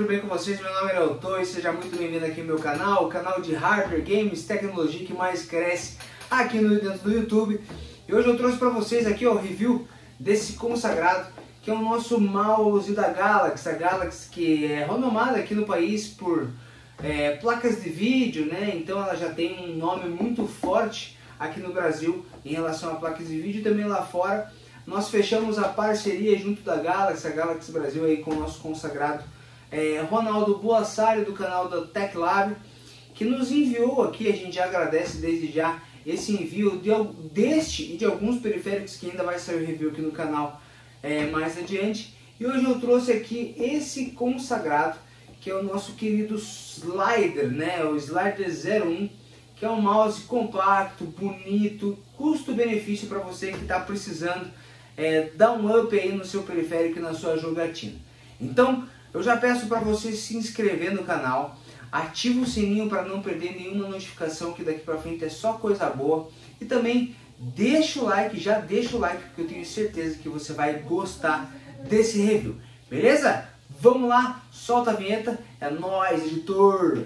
tudo bem com vocês? Meu nome é Leoto e seja muito bem-vindo aqui no meu canal, o canal de hardware, games, tecnologia que mais cresce aqui dentro do YouTube. E hoje eu trouxe para vocês aqui o review desse consagrado, que é o nosso mouse da Galaxy, a Galaxy que é renomada aqui no país por placas de vídeo, né? Então ela já tem um nome muito forte aqui no Brasil em relação a placas de vídeo e também lá fora. Nós fechamos a parceria junto da Galaxy, a Galaxy Brasil aí com o nosso consagrado Ronaldo Boassari do canal da TechLab, que nos enviou aqui. A gente já agradece desde já esse envio deste e de alguns periféricos que ainda vai sair o review aqui no canal mais adiante. E hoje eu trouxe aqui esse consagrado, que é o nosso querido Slider, né? O Slider 01, que é um mouse compacto, bonito, custo-benefício para você que está precisando dar um up aí no seu periférico e na sua jogatina. Então, eu já peço para você se inscrever no canal, ativa o sininho para não perder nenhuma notificação, que daqui para frente é só coisa boa. E também deixa o like, já deixa o like, porque eu tenho certeza que você vai gostar desse review. Beleza? Vamos lá, solta a vinheta, é nóis, editor!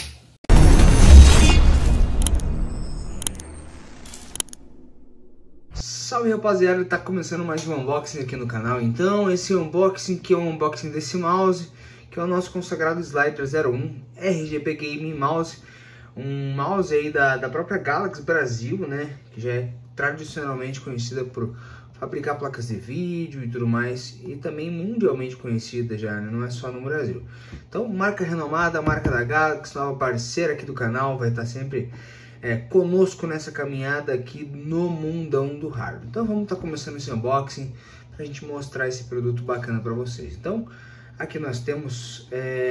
Salve rapaziada, tá começando mais um unboxing aqui no canal. Então esse unboxing que é um unboxing desse mouse, que é o nosso consagrado Slider 01 RGB Gaming Mouse, um mouse aí da própria Galaxy Brasil, né, que já é tradicionalmente conhecida por fabricar placas de vídeo e tudo mais, e também mundialmente conhecida já, né? Não é só no Brasil. Então, marca renomada, marca da Galaxy, nova parceira aqui do canal, vai estar sempre conosco nessa caminhada aqui no mundão do hardware. Então vamos estar começando esse unboxing para a gente mostrar esse produto bacana para vocês. Então aqui nós temos,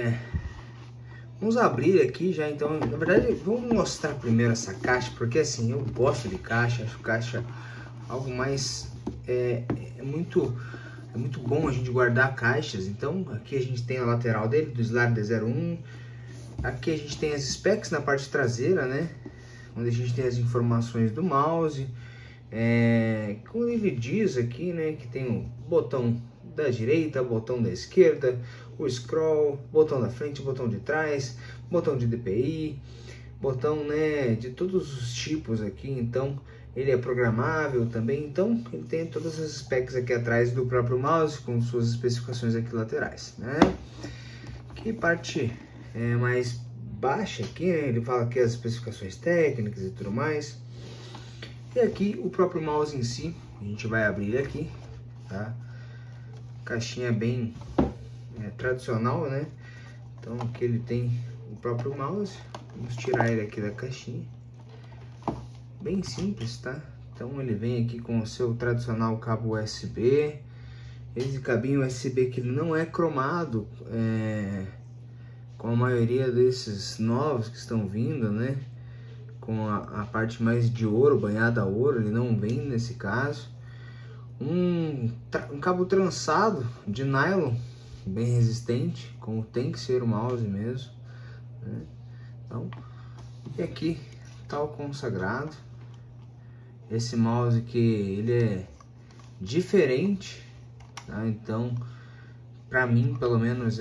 vamos abrir aqui já. Então na verdade vamos mostrar primeiro essa caixa, porque assim, eu gosto de caixa, acho caixa algo mais, é muito bom a gente guardar caixas. Então aqui a gente tem a lateral dele, do Slider 01, aqui a gente tem as specs na parte traseira, né, onde a gente tem as informações do mouse, como ele diz aqui, né, que tem o botão da direita, botão da esquerda, o scroll, botão da frente, botão de trás, botão de DPI, botão, né, de todos os tipos aqui. Então ele é programável também, então ele tem todas as specs aqui atrás do próprio mouse, com suas especificações aqui laterais, né. Que parte mais baixa aqui, né? Ele fala aqui as especificações técnicas e tudo mais. E aqui o próprio mouse em si, a gente vai abrir ele aqui, tá? Caixinha bem tradicional, né? Então aqui ele tem o próprio mouse. Vamos tirar ele aqui da caixinha. Bem simples, tá? Então ele vem aqui com o seu tradicional cabo USB. Esse cabinho USB que ele não é cromado, com a maioria desses novos que estão vindo, né, com a parte mais de ouro, banhada a ouro, ele não vem nesse caso. Um cabo trançado de nylon, bem resistente, como tem que ser o mouse mesmo, né? Então, e aqui tá o consagrado, esse mouse que ele é diferente, tá? Então, pra mim, pelo menos,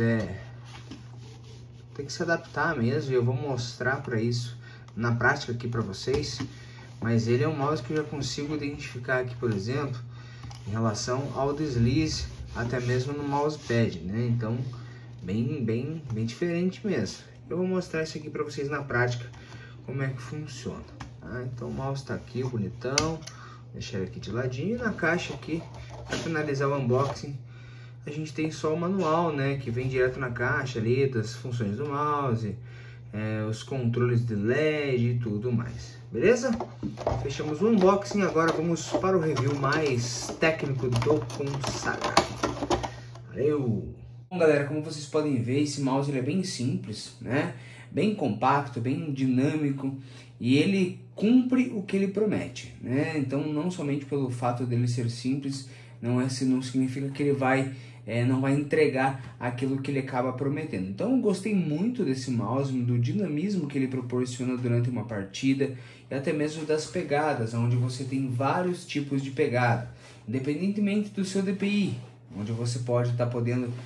tem que se adaptar mesmo, e eu vou mostrar para isso na prática aqui para vocês. Mas ele é um mouse que eu já consigo identificar aqui, por exemplo, em relação ao deslize, até mesmo no mousepad, né? Então bem diferente mesmo. Eu vou mostrar isso aqui para vocês na prática, como é que funciona, tá? Então o mouse está aqui bonitão, vou deixar ele aqui de ladinho. E na caixa aqui, para finalizar o unboxing, a gente tem só o manual, né, que vem direto na caixa ali, das funções do mouse, os controles de LED e tudo mais, beleza? Fechamos o unboxing, agora vamos para o review mais técnico do consagrado. Valeu! Bom galera, como vocês podem ver, esse mouse ele é bem simples, né, bem compacto, bem dinâmico, e ele cumpre o que ele promete, né? Então não somente pelo fato dele ser simples, não significa que ele não vai entregar aquilo que ele acaba prometendo. Então eu gostei muito desse mouse, do dinamismo que ele proporciona durante uma partida, e até mesmo das pegadas, onde você tem vários tipos de pegada, independentemente do seu DPI, onde você pode estar podendo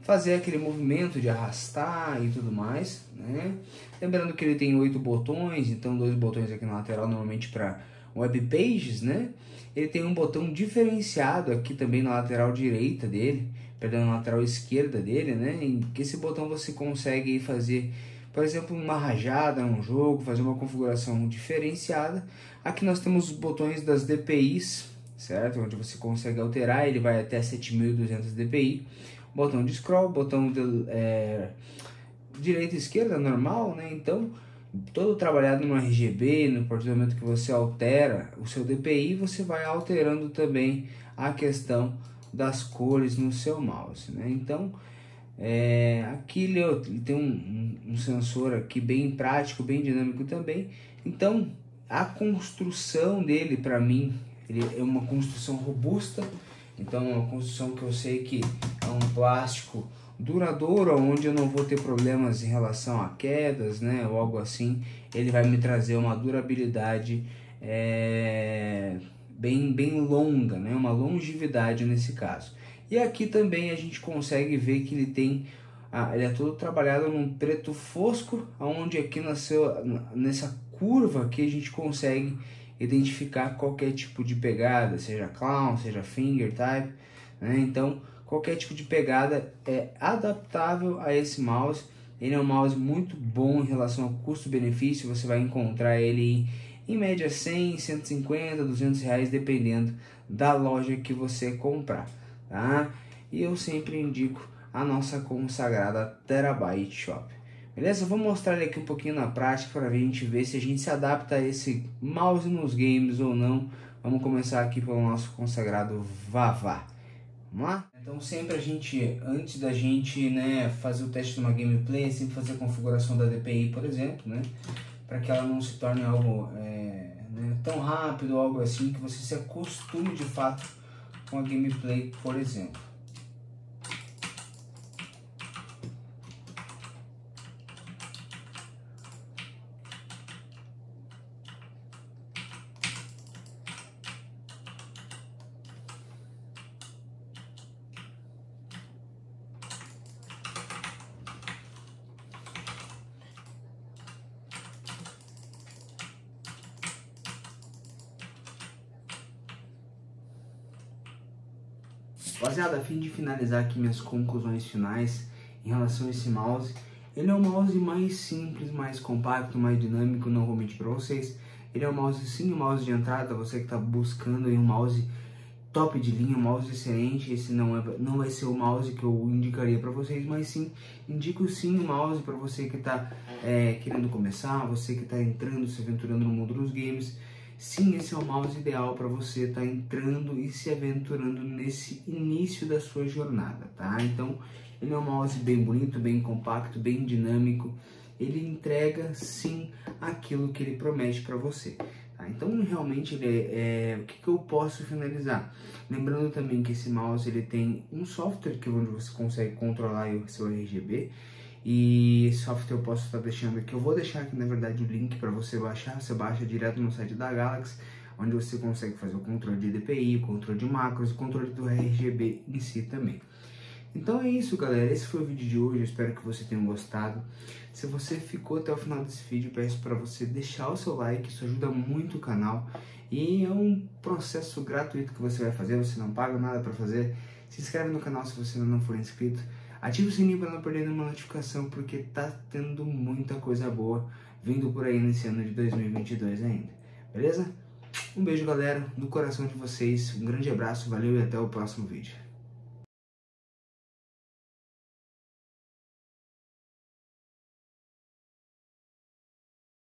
fazer aquele movimento de arrastar e tudo mais, né? Lembrando que ele tem 8 botões, então 2 botões aqui na lateral normalmente para web pages, né? Ele tem um botão diferenciado aqui também na lateral direita dele, perdão, na lateral esquerda dele, né? Em que esse botão você consegue fazer, por exemplo, uma rajada num jogo, fazer uma configuração diferenciada. Aqui nós temos os botões das DPIs, certo? Onde você consegue alterar, ele vai até 7200 DPI. Botão de scroll, botão de direita e esquerda normal, né? Então, todo trabalhado no RGB, no partir do momento que você altera o seu DPI, você vai alterando também a questão das cores no seu mouse, né? Então, aqui ele tem um sensor aqui bem prático, bem dinâmico também. Então, a construção dele, para mim, ele é uma construção robusta. Então, é uma construção que eu sei que é um plástico duradouro, onde eu não vou ter problemas em relação a quedas, né, ou algo assim. Ele vai me trazer uma durabilidade bem longa, né, uma longevidade nesse caso. E aqui também a gente consegue ver que ele tem, ele é todo trabalhado num preto fosco, onde aqui nessa curva aqui a gente consegue identificar qualquer tipo de pegada, seja clown, seja finger type, né? Então qualquer tipo de pegada é adaptável a esse mouse. Ele é um mouse muito bom em relação ao custo-benefício, você vai encontrar ele em média 100, 150, 200 reais, dependendo da loja que você comprar, tá? E eu sempre indico a nossa consagrada Terabyte Shop. Beleza? Vou mostrar ele aqui um pouquinho na prática para a gente ver se a gente se adapta a esse mouse nos games ou não. Vamos começar aqui pelo nosso consagrado Vavá. Vamos lá? Então sempre antes da gente, né, fazer o teste de uma gameplay, sempre fazer a configuração da DPI, por exemplo, né, para que ela não se torne algo né, tão rápido ou algo assim, que você se acostume de fato com a gameplay, por exemplo. Rapaziada, a fim de finalizar aqui minhas conclusões finais em relação a esse mouse, ele é um mouse mais simples, mais compacto, mais dinâmico, não vou mentir para vocês. Ele é um mouse, sim, um mouse de entrada, você que está buscando aí um mouse top de linha, um mouse excelente. Esse não vai ser o mouse que eu indicaria para vocês, mas sim, indico sim o mouse para você que está querendo começar, você que está entrando, se aventurando no mundo dos games. Sim, esse é o mouse ideal para você estar entrando e se aventurando nesse início da sua jornada, tá? Então, ele é um mouse bem bonito, bem compacto, bem dinâmico. Ele entrega, sim, aquilo que ele promete para você, tá? Então, realmente, o que eu posso finalizar? Lembrando também que esse mouse ele tem um software onde você consegue controlar o seu RGB. E esse software eu posso estar deixando aqui, eu vou deixar aqui na verdade o link para você baixar. Você baixa direto no site da Galaxy, onde você consegue fazer o controle de DPI, o controle de macros, o controle do RGB em si também. Então é isso, galera, esse foi o vídeo de hoje, eu espero que você tenha gostado. Se você ficou até o final desse vídeo, peço para você deixar o seu like, isso ajuda muito o canal. E é um processo gratuito que você vai fazer, você não paga nada para fazer. Se inscreve no canal se você ainda não for inscrito. Ative o sininho para não perder nenhuma notificação, porque tá tendo muita coisa boa vindo por aí nesse ano de 2022 ainda. Beleza? Um beijo, galera, no coração de vocês. Um grande abraço, valeu e até o próximo vídeo.